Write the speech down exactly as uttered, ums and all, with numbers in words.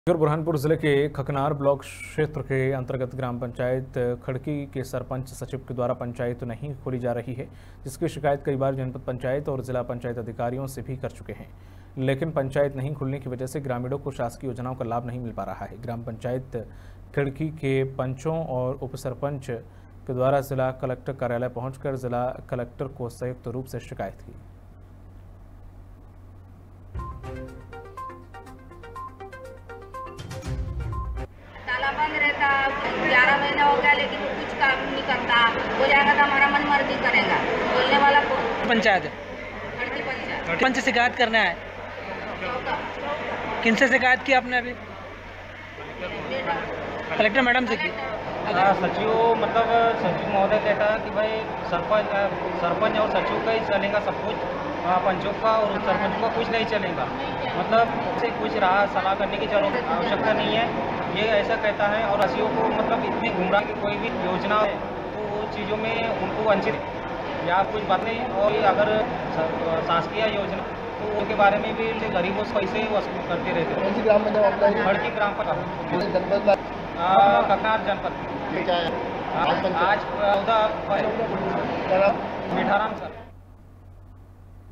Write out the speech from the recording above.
बुरहानपुर जिले के खकनार ब्लॉक क्षेत्र के अंतर्गत ग्राम पंचायत खड़की के सरपंच सचिव के द्वारा पंचायत नहीं खोली जा रही है, जिसकी शिकायत कई बार जनपद पंचायत और जिला पंचायत अधिकारियों से भी कर चुके हैं, लेकिन पंचायत नहीं खुलने की वजह से ग्रामीणों को शासकीय योजनाओं का लाभ नहीं मिल पा रहा है। ग्राम पंचायत खड़की के पंचों और उप सरपंच के द्वारा जिला कलेक्टर कार्यालय पहुंचकर जिला कलेक्टर को संयुक्त रूप से शिकायत की। ताला बंद रहता, ग्यारह महीना हो गया लेकिन कुछ काम नहीं करता। हो जाएगा तो हमारा मन मर्जी करेगा। बोलने वाला कौन? पंचायत खड़की पंचायत पंच शिकायत करना है। किनसे शिकायत की आपने अभी? कलेक्टर मैडम से की। सचिव मतलब सचिव महोदय कहता है कि भाई सरपंच सरपंच और सचिव का ही चलेगा सब कुछ, पंचों का और सरपंच का कुछ नहीं चलेगा। मतलब से कुछ राह सलाह करने की जरूरत आवश्यकता नहीं है, ये ऐसा कहता है। और रसियों को मतलब इतनी गुमराह की कोई भी योजना है तो वो चीज़ों में उनको वंचित या कुछ बातें, और अगर शासकीय योजना तो उनके बारे में भी गरीबों से पैसे वसूल करते रहते हैं। ग्राम पंचायत खड़की ग्राम पंचायत खकनार जनपद आज आज चौदह मीठाराम सर।